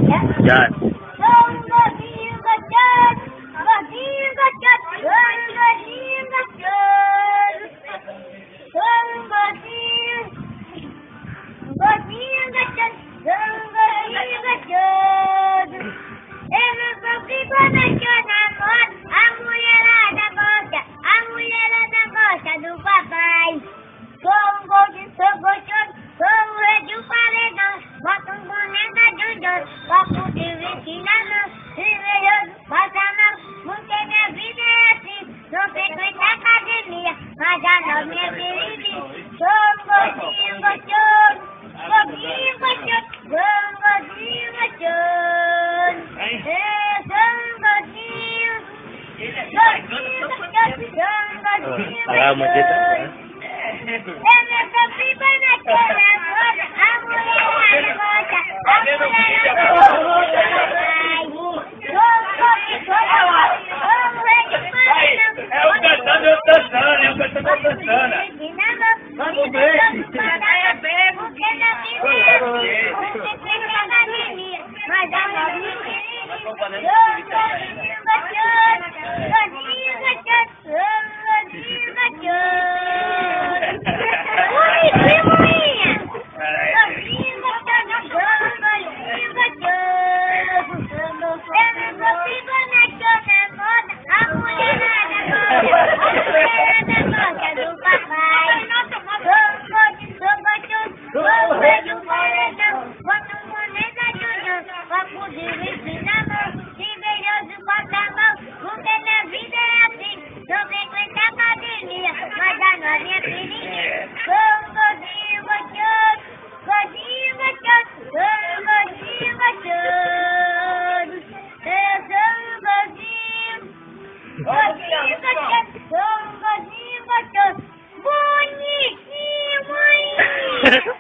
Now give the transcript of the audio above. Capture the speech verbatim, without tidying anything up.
Já. Sou um gordinho gostoso, gordinho gostoso, sou um gordinho gostoso. Sou um gordinho, gordinho gostoso, sou um gordinho gostoso. Eu não sou figura que eu namoro, a mulherada gosta, a mulherada gosta do papai. Sou um gordinho, sou gostoso, sou o rei do paredão. Bota um boné da Jojo, copo de whisky na mão, cervejoso, passa a mão, porque minha vida é assim. Não frequento a academia, mas a novinha querida. Sou um gordinho gostoso, gordinho gostoso, sou um gordinho gostoso. Eu sou um gordinho, gordinho gostoso, sou um gordinho gostoso. Eu não sou fibana que eu namoro, a mulherada gosta, a mulherada gosta do papai. Sou um gordinho, sou um rei de paredão. É o cantando, eu dançando, é o cantando, eu dançando. Vamos ver. Porque na vida é assim, você tem que academia, mas a novinha querida. Sou um gordinho gostoso, gordinho gostoso, sou um gordinho gostoso. Bonitinho, minha. Gordinho gostoso, sou um gordinho gostoso. Eu não sou fibana que eu namoro, a mulherada gosta, a mulherada gosta do papai. Sou um gordinho, sou gostoso, sou o rei do paredão. Bota um boné da Jojo, copo de whisky na mão, cervejoso, bota a mão, porque minha vida é assim. Não frequento a academia, mas a novinha pequenininha. Sou um gordinho gostoso, gordinho gostoso, sou um gordinho gostoso. Eu sou um gordinho, gordinho gostoso, sou um gordinho gostoso. Bonitinho, mãe!